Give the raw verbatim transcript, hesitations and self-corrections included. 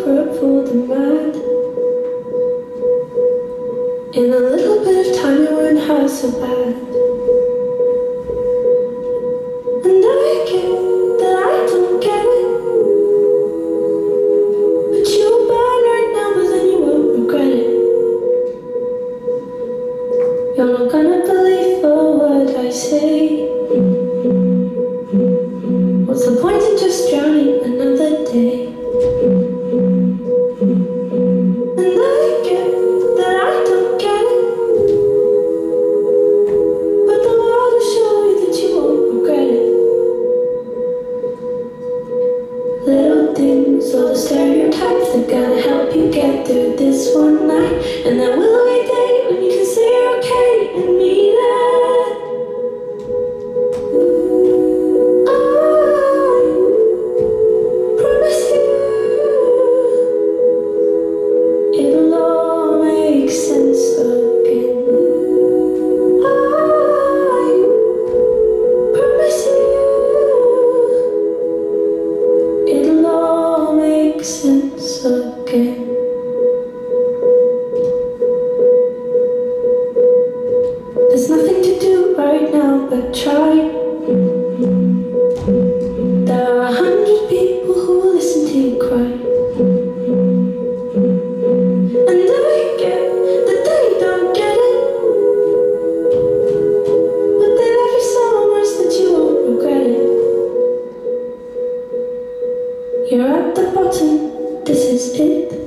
cover up for the mad. In a little bit of time you weren't half so bad. And I get that I don't get it, but you'll burn right now, but then you won't regret it. You're not gonna believe a word I say. What's the point in just drowning another day? And I get that I don't get it, but the world will show you that you won't regret it. Little things, all the stereotypes that gotta help you get through this one night. And that will be a day when you can say you're okay and mean it. I promise you it'll all make sense again. I promise you it'll all make sense again. There's nothing to do right now but try. There are a hundred people who will listen to you cry. And I get that they don't get it, but they love you so much that you won't regret it. You're at the bottom, this is it.